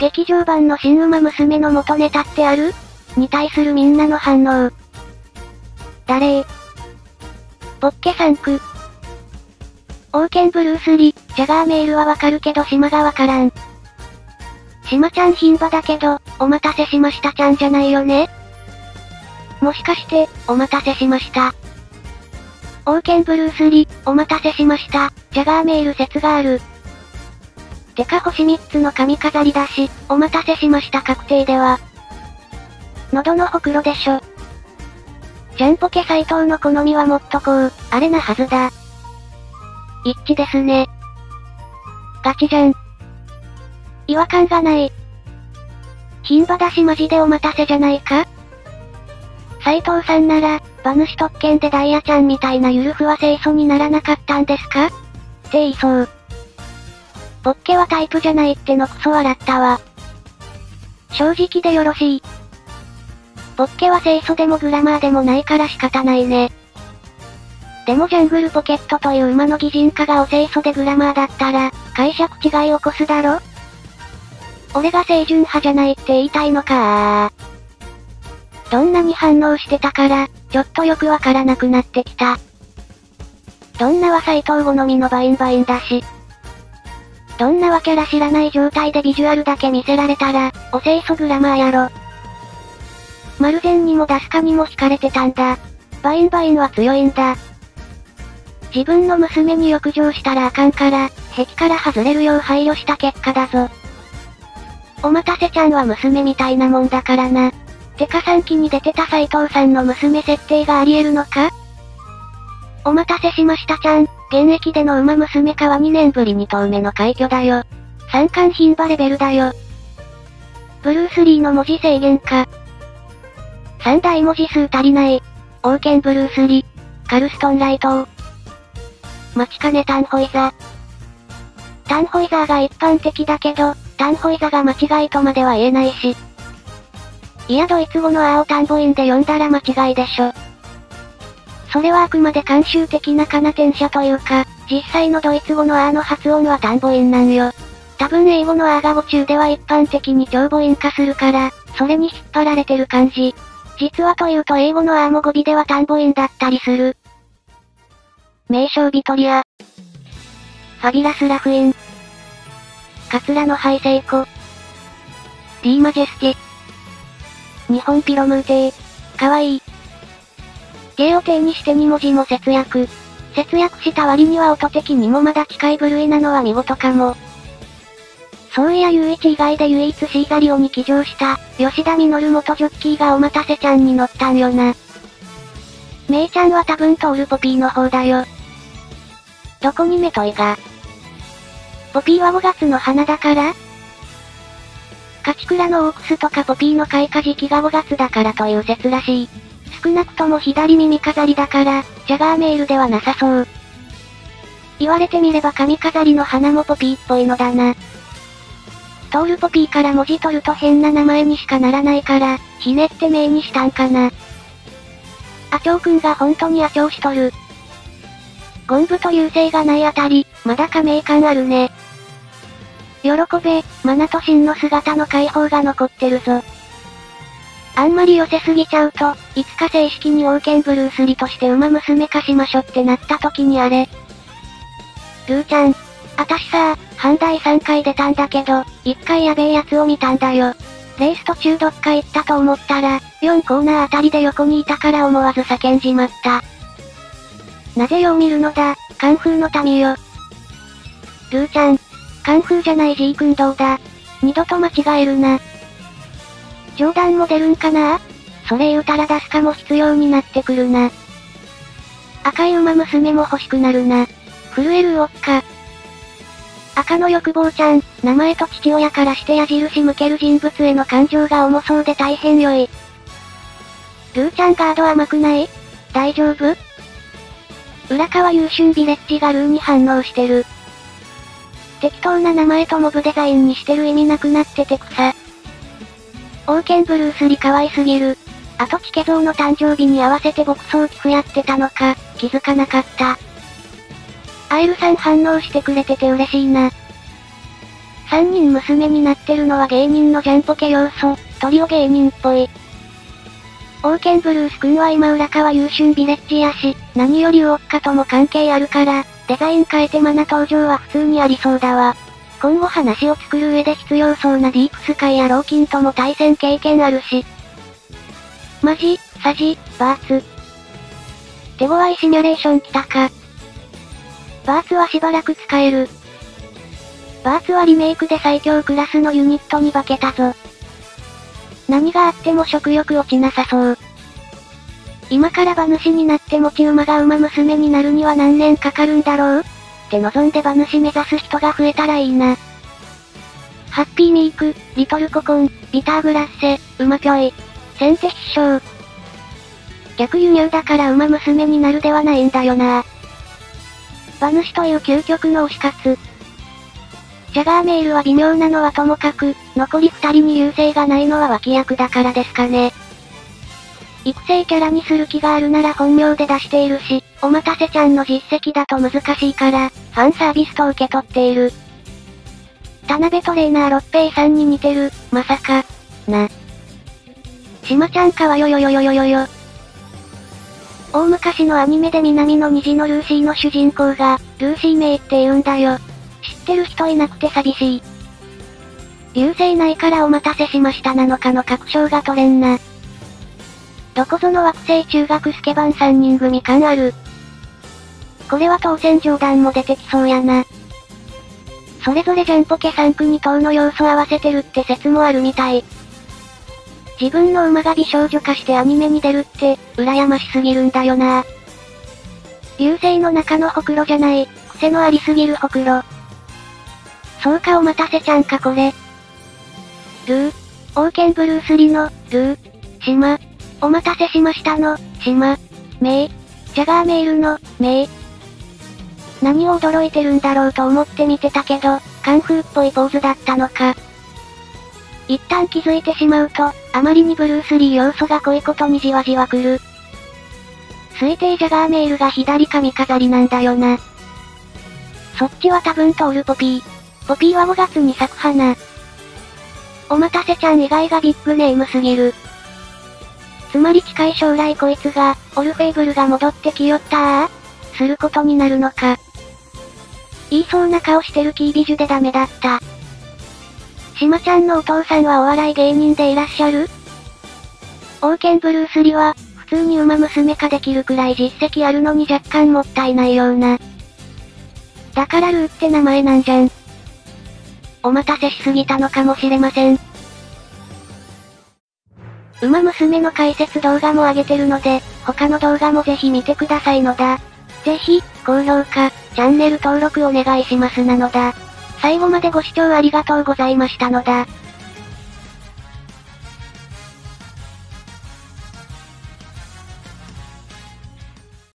劇場版の新馬娘の元ネタってある？に対するみんなの反応。誰？ポッケ3区。オーケンブルースリー、ジャガーメールはわかるけど島がわからん。島ちゃん牝馬だけど、お待たせしましたちゃんじゃないよね？もしかして、お待たせしました。オーケンブルースリー、お待たせしました、ジャガーメール説がある。てか星3つの髪飾りだし、お待たせしました確定では。喉のほくろでしょ。ジャンポケ斎藤の好みはもっとこう、あれなはずだ。一致ですね。ガチじゃん。違和感がない。牝馬だしマジでお待たせじゃないか？斎藤さんなら、馬主特権でダイヤちゃんみたいなゆるふわ清楚にならなかったんですか？って言いそう。ポッケはタイプじゃないってのクソ笑ったわ。正直でよろしい。ポッケは清楚でもグラマーでもないから仕方ないね。でもジャングルポケットという馬の擬人化がお清楚でグラマーだったら、解釈違い起こすだろ？俺が清純派じゃないって言いたいのかどんなに反応してたから、ちょっとよくわからなくなってきた。どんなは斎藤好みのバインだし。どんなはキャラ知らない状態でビジュアルだけ見せられたら、お清楚グラマーやろ。マルゼンにもダスカにも惹かれてたんだ。バインは強いんだ。自分の娘に欲情したらあかんから、壁から外れるよう配慮した結果だぞ。お待たせちゃんは娘みたいなもんだからな。てか3期に出てた斎藤さんの娘設定があり得るのか？お待たせしましたちゃん、現役での馬娘化は2年ぶり2頭目の快挙だよ。三冠牝馬レベルだよ。ブルースリーの文字制限か。3大文字数足りない。オーケンブルースリー、カルストンライト。待ちかねタンホイザ。タンホイザーが一般的だけど、タンホイザが間違いとまでは言えないし。いやドイツ語のアをタンボインで読んだら間違いでしょ。それはあくまで慣習的なカナテン社というか、実際のドイツ語のアの発音はタンボインなんよ。多分英語のアが語中では一般的に長母音化するから、それに引っ張られてる感じ。実はというと英語のアも語尾ではタンボインだったりする。名称ビトリア。ファビュラスラフイン。カツラのハイセイコ。ディーマジェスティ。日本ピロムーテー。かわいい。K を定にして2文字も節約。節約した割には音的にもまだ近い部類なのは見事かも。そういや唯一以外で唯一シーザリオに騎乗した、吉田実元ジョッキーがお待たせちゃんに乗ったんよな。メイちゃんは多分トールポピーの方だよ。どこにメトイが？ポピーは5月の花だから？カチクラのオークスとかポピーの開花時期が5月だからという説らしい。少なくとも左耳飾りだから、ジャガーメールではなさそう。言われてみれば髪飾りの花もポピーっぽいのだな。トールポピーから文字取ると変な名前にしかならないから、ひねって名にしたんかな。アチョウくんが本当にアチョウしとる。ゴンブと優勢がないあたり、まだ加盟感あるね。喜べ、マナとシンの姿の解放が残ってるぞ。あんまり寄せすぎちゃうと、いつか正式にオーケンブルースリとして馬娘化しましょってなった時にあれ。ルーちゃん。あたしさ、阪大3回出たんだけど、1回やべえやつを見たんだよ。レース途中どっか行ったと思ったら、4コーナーあたりで横にいたから思わず叫んじまった。なぜよう見るのだ、カンフーの民よ。ルーちゃん。カンフーじゃないジー君どうだ。二度と間違えるな。冗談も出るんかな？それ言うたら出すかも必要になってくるな。赤い馬娘も欲しくなるな。震えるウォッカ。赤の欲望ちゃん、名前と父親からして矢印向ける人物への感情が重そうで大変良い。ルーちゃんガード甘くない？大丈夫？浦川優春ビレッジがルーに反応してる。適当な名前とモブデザインにしてる意味なくなってて草。オーケンブルースリ可愛すぎる。あとチケゾウの誕生日に合わせて牧草寄付やってたのか、気づかなかった。アイルさん反応してくれてて嬉しいな。 3人娘になってるのは芸人のジャンポケ要素、トリオ芸人っぽい。オーケンブルース君は今浦川優春ビレッジやし、何よりウォッカとも関係あるから、デザイン変えてマナ登場は普通にありそうだわ。今後話を作る上で必要そうなディープスカイやローキンとも対戦経験あるし。マジ、サジ、バーツ。手強いシミュレーション来たか。バーツはしばらく使える。バーツはリメイクで最強クラスのユニットに化けたぞ。何があっても食欲落ちなさそう。今から馬主になって持ち馬が馬娘になるには何年かかるんだろうって望んで馬主目指す人が増えたらいいな。ハッピーミーク、リトルココン、ビターグラッセ、馬ぴょい。先手必勝。逆輸入だから馬娘になるではないんだよな。馬主という究極の推し活。ジャガーメールは微妙なのはともかく、残り2人に優勢がないのは脇役だからですかね。育成キャラにする気があるなら本名で出しているし、おまたせちゃんの実績だと難しいから、ファンサービスと受け取っている。田辺トレーナー六平さんに似てる、まさか。な。しまちゃんかわよよよよよよよ。大昔のアニメで南の虹のルーシーの主人公が、ルーシーメイって言うんだよ。知ってる人いなくて寂しい。流星ないからお待たせしましたなのかの確証が取れんな。どこぞの惑星中学スケバン3人組感ある。これは当選冗談も出てきそうやな。それぞれジャンポケ3組等の要素合わせてるって説もあるみたい。自分の馬が美少女化してアニメに出るって、羨ましすぎるんだよな。流星の中のほくろじゃない、癖のありすぎるほくろ。そうかお待たせちゃんかこれ。ルー。オーケンブルースリの、ルー。島。お待たせしましたの、島。メイ。ジャガーメールの、メイ。何を驚いてるんだろうと思って見てたけど、カンフーっぽいポーズだったのか。一旦気づいてしまうと、あまりにブルースリー要素が濃いことにじわじわ来る。推定ジャガーメールが左髪飾りなんだよな。そっちは多分トールポピー。ポピーは5月に咲く花。お待たせちゃん以外がビッグネームすぎる。つまり近い将来こいつが、オルフェーブルが戻ってきよったすることになるのか。言いそうな顔してるキービジュでダメだった。しまちゃんのお父さんはお笑い芸人でいらっしゃる？オーケンブルースリは、普通に馬娘化できるくらい実績あるのに若干もったいないような。だからルーって名前なんじゃん。お待たせしすぎたのかもしれません。馬娘の解説動画も上げてるので、他の動画もぜひ見てくださいのだ。ぜひ、高評価、チャンネル登録お願いしますなのだ。最後までご視聴ありがとうございましたのだ。